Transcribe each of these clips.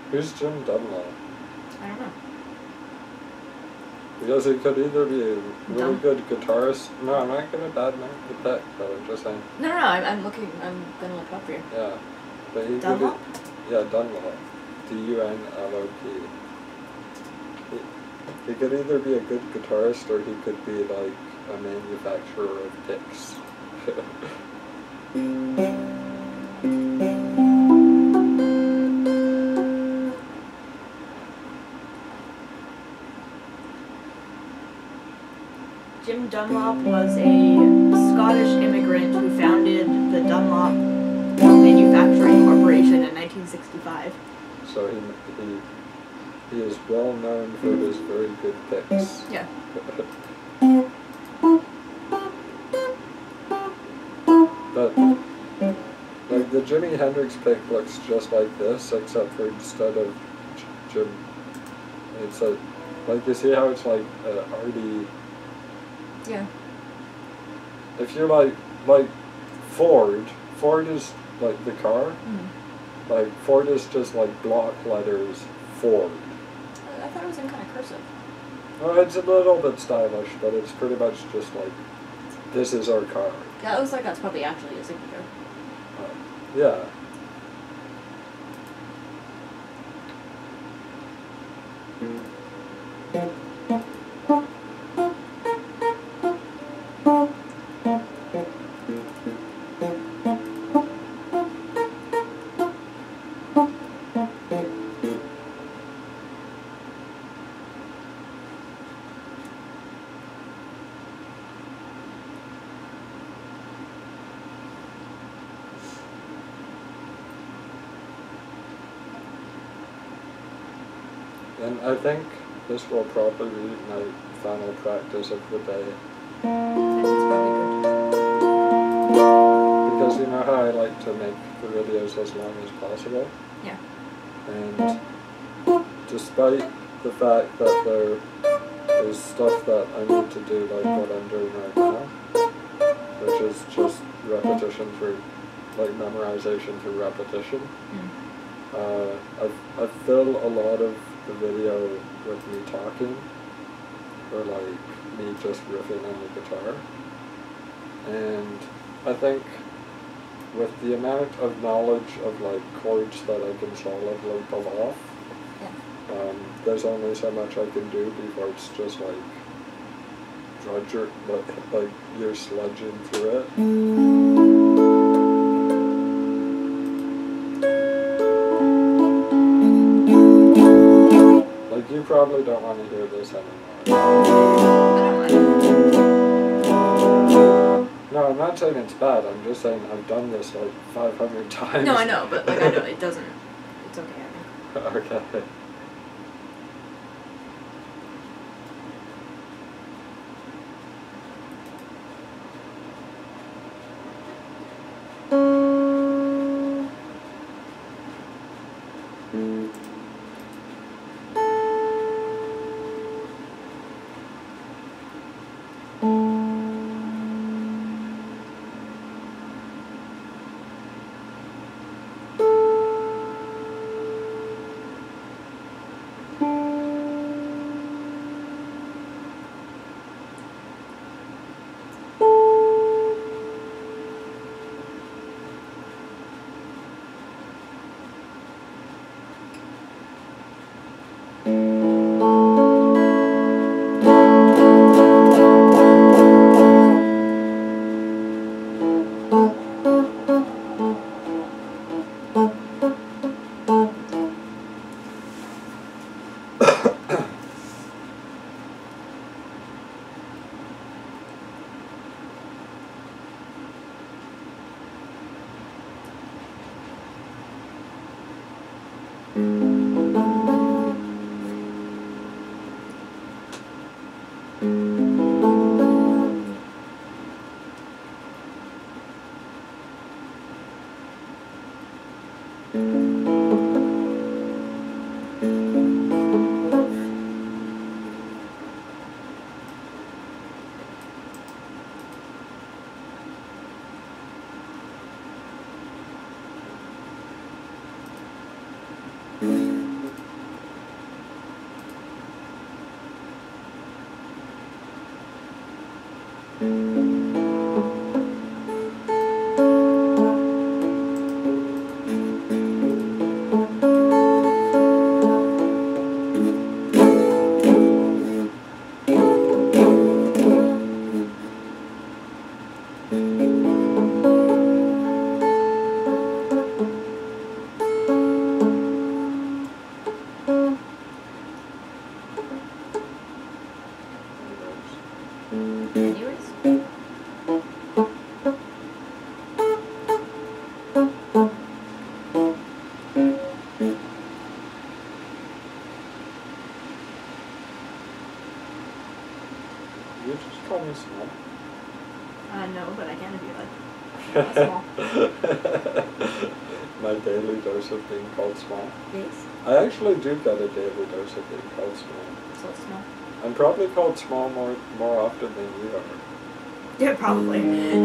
Who's Jim Dunlop? I don't know. Because he could either be a really Dun- good guitarist. No, I'm not gonna badmouth the pick, but I'm just saying. No, I'm gonna look up for you. Yeah. But he Dunlop? could be, yeah, Dunlop. D-U-N-L-O-P. He could either be a good guitarist or he could be like a manufacturer of picks. Jim Dunlop was a Scottish immigrant who founded the Dunlop Manufacturing Corporation in 1965. So he is well known for his very good picks. Yeah. But like the Jimi Hendrix pick looks just like this, except for instead of Jim, it's a like you see how it's like arty. Yeah. If you're like Ford is like the car. Mm-hmm. Like Ford is just like block letters Ford. I thought it was in kind of cursive. Well, it's a little bit stylish, but it's pretty much just like, this is our car. Yeah, it looks like that's probably actually a signature. Yeah. And I think this will probably be my final practice of the day. It's probably good. Because you know how I like to make the videos as long as possible? Yeah. And despite the fact that there is stuff that I need to do like what I'm doing right now, which is just repetition through, like memorization through repetition, I fill a lot of the video with me talking, or like me just riffing on the guitar. And I think with the amount of knowledge of like chords that I can solidly pull off, there's only so much I can do before it's just like drudger, like you're sludging through it. Like you probably don't want to hear this anymore. I don't mind. No, I'm not saying it's bad. I'm just saying I've done this like 500 times. No, I know, but like I know it doesn't. It's okay, I think. Okay. small? No, but I can if you like. Small. My daily dose of being called small. Yes. I actually do get a daily dose of being called small. So small. I'm probably called small more often than you are. Yeah, probably.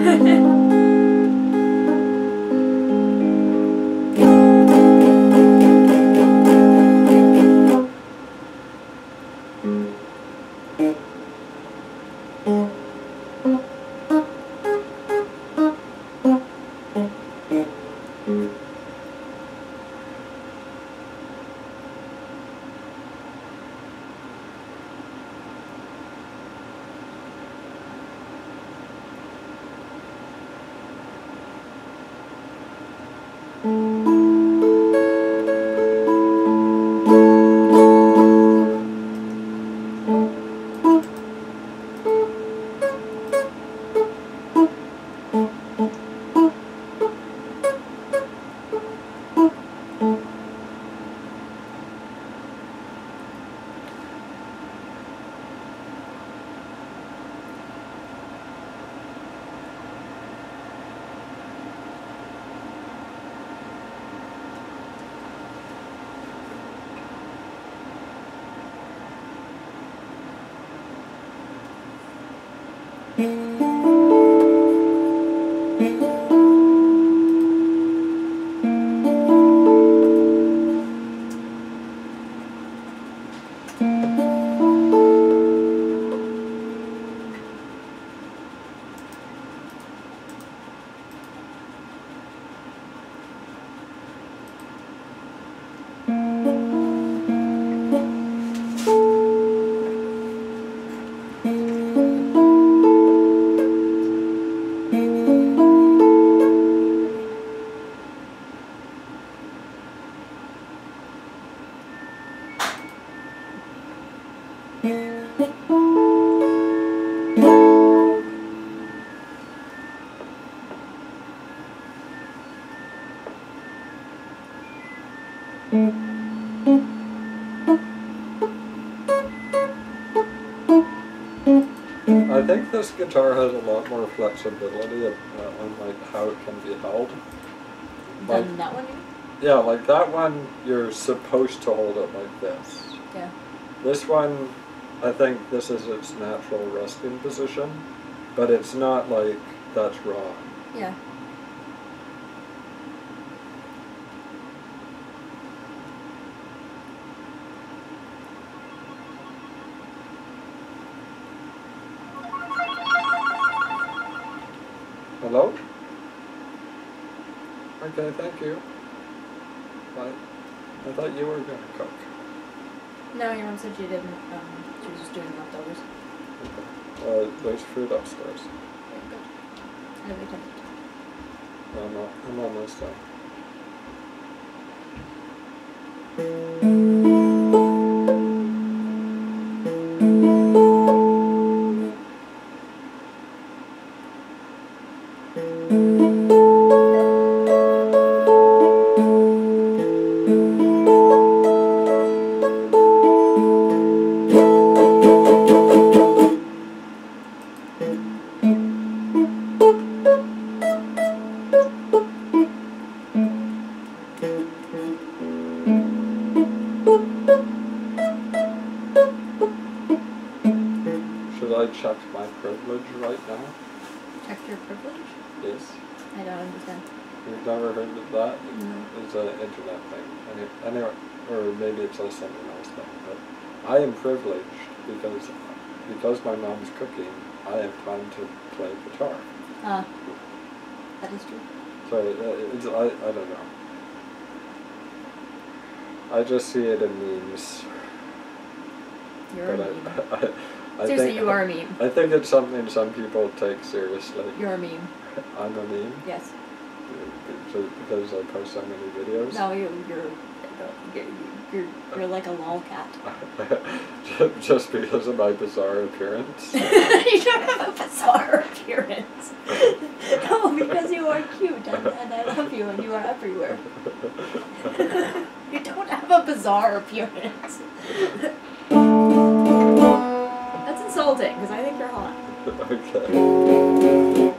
I think this guitar has a lot more flexibility on like how it can be held. Like, Than that one? yeah, like that one, you're supposed to hold it like this. Yeah. This one, I think this is its natural resting position, but it's not like that's wrong. Yeah. Hello? Okay, thank you. Bye. I thought you were going to cook. No, your mom said she didn't. She was just doing leftovers. Okay. There's food upstairs. Okay, good. I have eaten. I'm almost done. Should I check my privilege right now? Check your privilege? Yes. I don't understand. You've never heard of that? No. It's an internet thing. Anyway, or maybe it's a something else thing. But I am privileged because my mom's cooking, I have time to play guitar. That is true. So I don't know. I just see it in memes. You're a But meme. I Seriously, think, you are a meme. I think it's something some people take seriously. You're a meme. I'm a meme? Yes. Because I post so many videos? No, you're like a lolcat. Just because of my bizarre appearance? You don't have a bizarre appearance. No, because you are cute and I love you and you are everywhere. You don't have a bizarre appearance. That's insulting because I think you're hot. Okay.